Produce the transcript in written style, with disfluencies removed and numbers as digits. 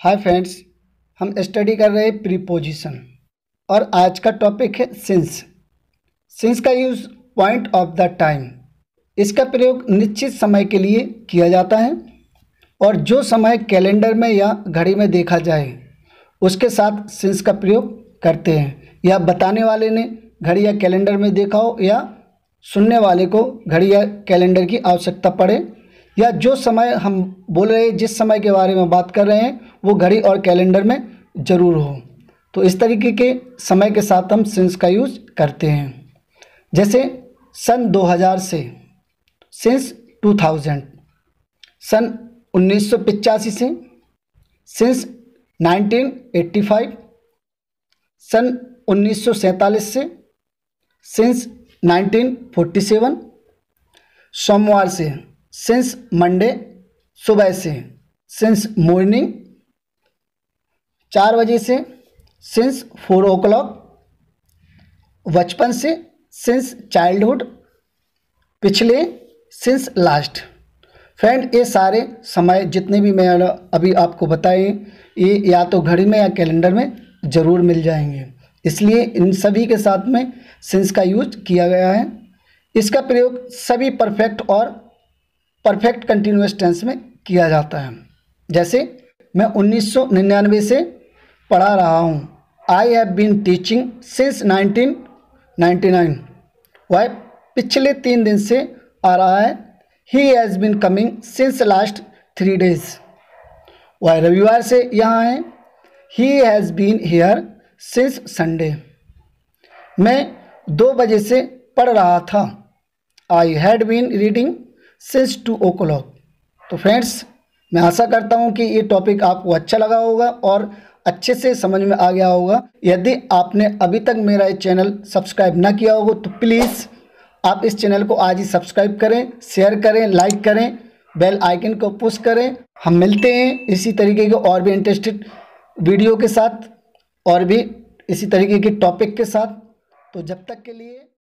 Hi friends, हम study कर रहे हैं प्रीपोजिशन और आज का टॉपिक है सिंस। सिंस का use point of the time. इसका प्रयोग निश्चित समय के लिए किया जाता है और जो समय कैलेंडर में या घड़ी में देखा जाए उसके साथ सिंस का प्रयोग करते हैं। या बताने वाले ने घड़ी या कैलेंडर में देखा हो या सुनने वाले को घड़ी या कैलेंडर की आवश्यकता पड़े या जो समय हम बोल रहे हैं, जिस समय के बारे में बात कर रहे हैं वो घड़ी और कैलेंडर में ज़रूर हो, तो इस तरीके के समय के साथ हम सिंस का यूज़ करते हैं। जैसे सन 2000 से, सिंस 2000, सन 1985 से, सिंस 1985, सन 1947 से, सिंस 1947, सोमवार से, सिंस मंडे, सुबह से, सिंस मॉर्निंग, 4 बजे से, सिंस 4 o'clock, बचपन से, सिंस चाइल्डहुड, पिछले, सिंस लास्ट। फ्रेंड, ये सारे समय जितने भी मैं अभी आपको बताए ये या तो घड़ी में या कैलेंडर में ज़रूर मिल जाएंगे, इसलिए इन सभी के साथ में सिंस का यूज किया गया है। इसका प्रयोग सभी परफेक्ट और परफेक्ट कंटिन्यूअस टेंस में किया जाता है। जैसे मैं 1999 से पढ़ा रहा हूँ, I have been teaching since 1999। वह पिछले 3 दिन से आ रहा है। He has been coming since last 3 days। वह रविवार से यहाँ है। He has been here since Sunday. मैं 2 बजे से पढ़ रहा था। I had been reading since 2 o'clock। तो फ्रेंड्स, मैं आशा करता हूँ कि ये टॉपिक आपको अच्छा लगा होगा और अच्छे से समझ में आ गया होगा। यदि आपने अभी तक मेरा ये चैनल सब्सक्राइब ना किया होगा तो प्लीज़ आप इस चैनल को आज ही सब्सक्राइब करें, शेयर करें, लाइक करें, बेल आइकन को पुश करें। हम मिलते हैं इसी तरीके के और भी इंटरेस्टेड वीडियो के साथ और भी इसी तरीके के टॉपिक के साथ। तो जब तक के लिए